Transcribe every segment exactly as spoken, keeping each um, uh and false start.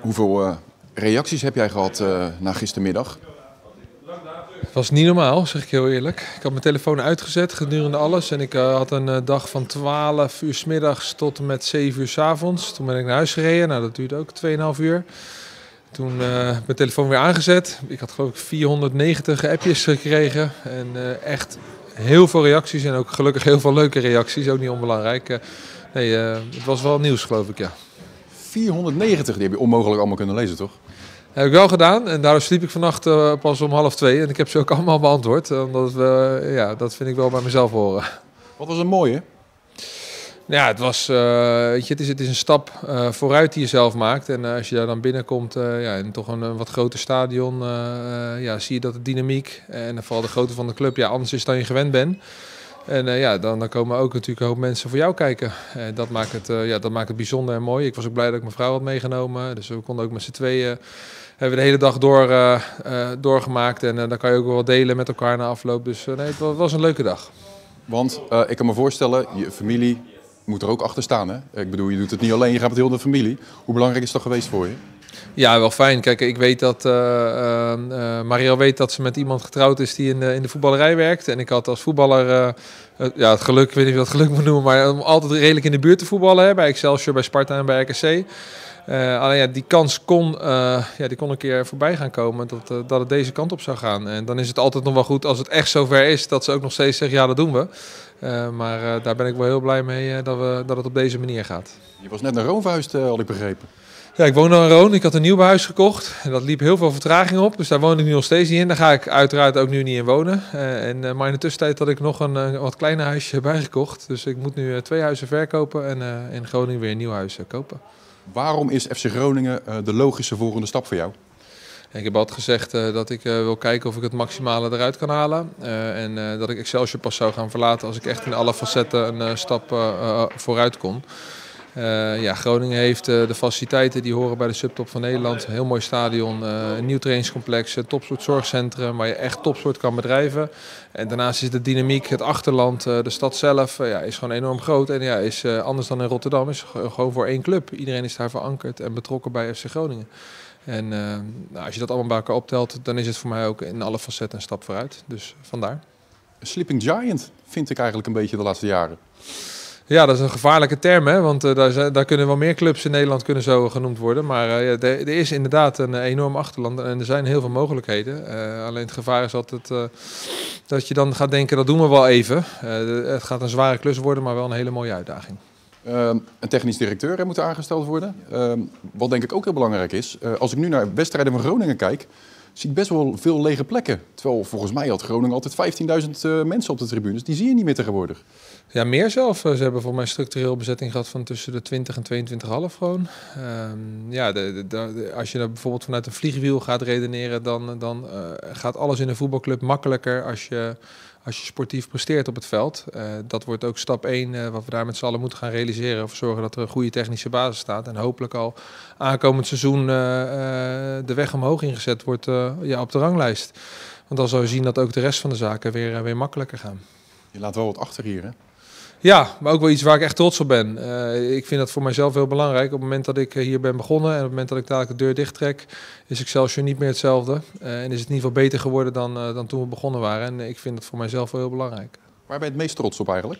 Hoeveel uh, reacties heb jij gehad uh, na gistermiddag? Het was niet normaal, zeg ik heel eerlijk. Ik had mijn telefoon uitgezet gedurende alles. En ik uh, had een uh, dag van twaalf uur 's middags tot en met zeven uur 's avonds. Toen ben ik naar huis gereden. Nou, dat duurde ook tweeënhalf uur. Toen uh, mijn telefoon weer aangezet. Ik had geloof ik vierhonderdnegentig appjes gekregen. En uh, echt heel veel reacties. En ook gelukkig heel veel leuke reacties. Ook niet onbelangrijk. Uh, nee, uh, het was wel nieuws, geloof ik, ja. vierhonderdnegentig, die heb je onmogelijk allemaal kunnen lezen, toch? Dat heb ik wel gedaan en daardoor sliep ik vannacht uh, pas om half twee. En ik heb ze ook allemaal beantwoord. Omdat we, uh, ja, dat vind ik wel bij mezelf horen. Wat was een mooie? Ja, het was, uh, weet je, het is, het is een stap uh, vooruit die je zelf maakt. En uh, als je daar dan binnenkomt uh, ja, in toch een, een wat groter stadion, uh, uh, ja, zie je dat de dynamiek en vooral de grootte van de club ja, anders is dan je gewend bent. En uh, ja, dan, dan komen ook natuurlijk een hoop mensen voor jou kijken. Uh, dat, maakt het, uh, ja, dat maakt het bijzonder en mooi. Ik was ook blij dat ik mijn vrouw had meegenomen. Dus we konden ook met z'n tweeën uh, hebben we de hele dag door, uh, uh, doorgemaakt. En uh, dan kan je ook wel delen met elkaar na afloop. Dus uh, nee, het was, was een leuke dag. Want uh, ik kan me voorstellen, je familie moet er ook achter staan. Hè? Ik bedoel, je doet het niet alleen, je gaat met heel de familie. Hoe belangrijk is dat geweest voor je? Ja, wel fijn. Kijk, ik weet dat uh, uh, Marielle weet dat ze met iemand getrouwd is die in de, in de voetballerij werkt. En ik had als voetballer uh, uh, ja, het geluk, ik weet niet of je dat geluk moet noemen, maar om altijd redelijk in de buurt te voetballen. Hè, bij Excelsior, bij Sparta en bij R K C. Uh, alleen ja, die kans kon, uh, ja, die kon een keer voorbij gaan komen dat, uh, dat het deze kant op zou gaan. En dan is het altijd nog wel goed als het echt zover is dat ze ook nog steeds zeggen ja, dat doen we. Uh, maar uh, daar ben ik wel heel blij mee uh, dat, we, dat het op deze manier gaat. Je was net naar Rome verhuisd, uh, had ik begrepen. Ja, ik woon nog in Roon. Ik had een nieuw huis gekocht. En dat liep heel veel vertraging op. Dus daar woon ik nu nog steeds niet in. Daar ga ik uiteraard ook nu niet in wonen. Uh, en, uh, maar in de tussentijd had ik nog een uh, wat kleiner huisje bijgekocht. Dus ik moet nu uh, twee huizen verkopen en uh, in Groningen weer een nieuw huis uh, kopen. Waarom is F C Groningen uh, de logische volgende stap voor jou? Ik heb altijd gezegd uh, dat ik uh, wil kijken of ik het maximale eruit kan halen. Uh, en uh, dat ik Excelsior pas zou gaan verlaten als ik echt in alle facetten een uh, stap uh, uh, vooruit kon. Uh, ja, Groningen heeft uh, de faciliteiten die horen bij de subtop van Nederland. Een heel mooi stadion, uh, een nieuw trainingscomplex, een topsoort zorgcentrum waar je echt topsoort kan bedrijven. En daarnaast is de dynamiek, het achterland, uh, de stad zelf, uh, ja, is gewoon enorm groot. En ja, is uh, anders dan in Rotterdam, is gewoon voor één club. Iedereen is daar verankerd en betrokken bij F C Groningen. En uh, nou, als je dat allemaal bij elkaar optelt, dan is het voor mij ook in alle facetten een stap vooruit. Dus vandaar. Sleeping Giant vind ik eigenlijk een beetje de laatste jaren. Ja, dat is een gevaarlijke term, hè? Want uh, daar, zijn, daar kunnen wel meer clubs in Nederland kunnen zo genoemd worden. Maar uh, ja, er is inderdaad een enorm achterland en er zijn heel veel mogelijkheden. Uh, alleen het gevaar is altijd uh, dat je dan gaat denken, dat doen we wel even. Uh, het gaat een zware klus worden, maar wel een hele mooie uitdaging. Uh, een technisch directeur moet aangesteld worden. Uh, wat denk ik ook heel belangrijk is, uh, als ik nu naar wedstrijden van Groningen kijk, zie ik best wel veel lege plekken. Terwijl volgens mij had Groningen altijd vijftienduizend uh, mensen op de tribunes. Die zie je niet meer tegenwoordig. Ja, meer zelf. Ze hebben volgens mij structureel bezetting gehad van tussen de twintig en tweeëntwintig komma vijf gewoon. Um, ja, de, de, de, als je bijvoorbeeld vanuit een vliegwiel gaat redeneren, dan, dan uh, gaat alles in een voetbalclub makkelijker als je, als je sportief presteert op het veld. Uh, dat wordt ook stap één, uh, wat we daar met z'n allen moeten gaan realiseren. Of zorgen dat er een goede technische basis staat. En hopelijk al aankomend seizoen uh, uh, de weg omhoog ingezet wordt uh, ja, op de ranglijst. Want dan zou je zien dat ook de rest van de zaken weer, uh, weer makkelijker gaan. Je laat wel wat achter hier, hè? Ja, maar ook wel iets waar ik echt trots op ben. Uh, ik vind dat voor mijzelf heel belangrijk. Op het moment dat ik hier ben begonnen en op het moment dat ik dadelijk de deur dicht trek, is Excelsior niet meer hetzelfde. Uh, en is het in ieder geval beter geworden dan, uh, dan toen we begonnen waren. En ik vind dat voor mijzelf wel heel belangrijk. Waar ben je het meest trots op eigenlijk?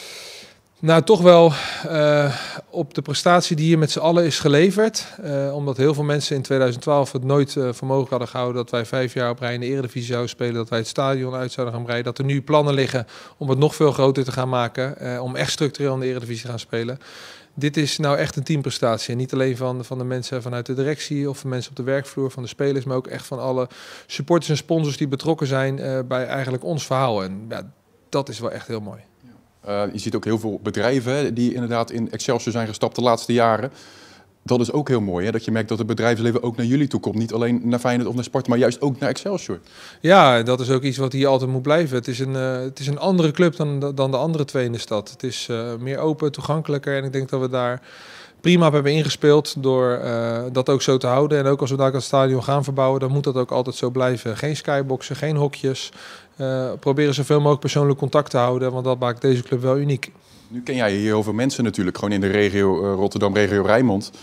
Nou, toch wel uh, op de prestatie die hier met z'n allen is geleverd. Uh, omdat heel veel mensen in tweeduizend twaalf het nooit uh, voor mogelijk hadden gehouden dat wij vijf jaar op rij in de Eredivisie zouden spelen. Dat wij het stadion uit zouden gaan breiden. Dat er nu plannen liggen om het nog veel groter te gaan maken. Uh, om echt structureel in de Eredivisie te gaan spelen. Dit is nou echt een teamprestatie. En niet alleen van, van de mensen vanuit de directie of van mensen op de werkvloer, van de spelers. Maar ook echt van alle supporters en sponsors die betrokken zijn uh, bij eigenlijk ons verhaal. En ja, dat is wel echt heel mooi. Uh, je ziet ook heel veel bedrijven hè, die inderdaad in Excelsior zijn gestapt de laatste jaren. Dat is ook heel mooi, hè, dat je merkt dat het bedrijfsleven ook naar jullie toe komt. Niet alleen naar Feyenoord of naar Sparta, maar juist ook naar Excelsior. Ja, dat is ook iets wat hier altijd moet blijven. Het is een, uh, het is een andere club dan, dan de andere twee in de stad. Het is uh, meer open, toegankelijker en ik denk dat we daar prima op hebben ingespeeld door uh, dat ook zo te houden. En ook als we daar het stadion gaan verbouwen, dan moet dat ook altijd zo blijven. Geen skyboxen, geen hokjes. Uh, proberen zoveel mogelijk persoonlijk contact te houden, want dat maakt deze club wel uniek. Nu ken jij hier heel veel mensen natuurlijk, gewoon in de regio uh, Rotterdam, regio Rijnmond.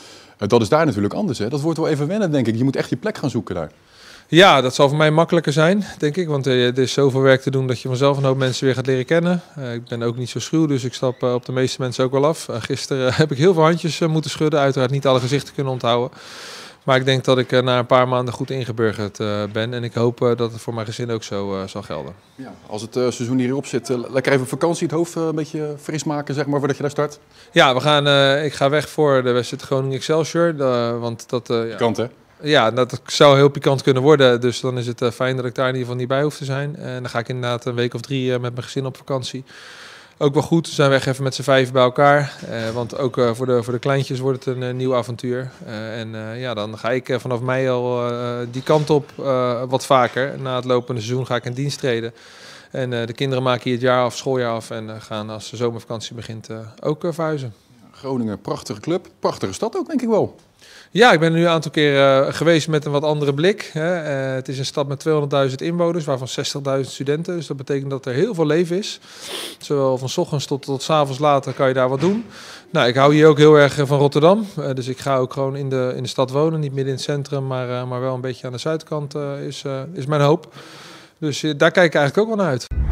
Dat is daar natuurlijk anders, hè? Dat wordt wel even wennen, denk ik. Je moet echt je plek gaan zoeken daar. Ja, dat zal voor mij makkelijker zijn, denk ik. Want er is zoveel werk te doen dat je vanzelf een hoop mensen weer gaat leren kennen. Uh, ik ben ook niet zo schuw, dus ik stap uh, op de meeste mensen ook wel af. Uh, gisteren uh, heb ik heel veel handjes uh, moeten schudden. Uiteraard niet alle gezichten kunnen onthouden. Maar ik denk dat ik uh, na een paar maanden goed ingeburgerd uh, ben. En ik hoop uh, dat het voor mijn gezin ook zo uh, zal gelden. Ja, als het uh, seizoen hierop zit, uh, lekker even op vakantie, het hoofd uh, een beetje fris maken, zeg maar, voordat je daar start? Ja, we gaan, uh, ik ga weg voor de wedstrijd Groningen Excelsior. Uh, want dat, uh, ja. Kant, hè? Ja, dat zou heel pikant kunnen worden. Dus dan is het uh, fijn dat ik daar in ieder geval niet bij hoef te zijn. En dan ga ik inderdaad een week of drie uh, met mijn gezin op vakantie. Ook wel goed, we zijn weg even met z'n vijf bij elkaar. Uh, want ook uh, voor, de, voor de kleintjes wordt het een uh, nieuw avontuur. Uh, en uh, ja, dan ga ik uh, vanaf mei al uh, die kant op uh, wat vaker. Na het lopende seizoen ga ik in dienst treden. En uh, de kinderen maken hier het jaar af, schooljaar af. En uh, gaan als de zomervakantie begint uh, ook uh, verhuizen. Groningen, prachtige club. Prachtige stad ook, denk ik wel. Ja, ik ben er nu een aantal keer uh, geweest met een wat andere blik. Hè. Uh, het is een stad met tweehonderdduizend inwoners, waarvan zestigduizend studenten. Dus dat betekent dat er heel veel leven is. Zowel van 's ochtends tot, tot 's avonds later kan je daar wat doen. Nou, ik hou hier ook heel erg van Rotterdam. Uh, dus ik ga ook gewoon in de, in de stad wonen. Niet midden in het centrum, maar, uh, maar wel een beetje aan de zuidkant uh, is, uh, is mijn hoop. Dus uh, daar kijk ik eigenlijk ook wel naar uit.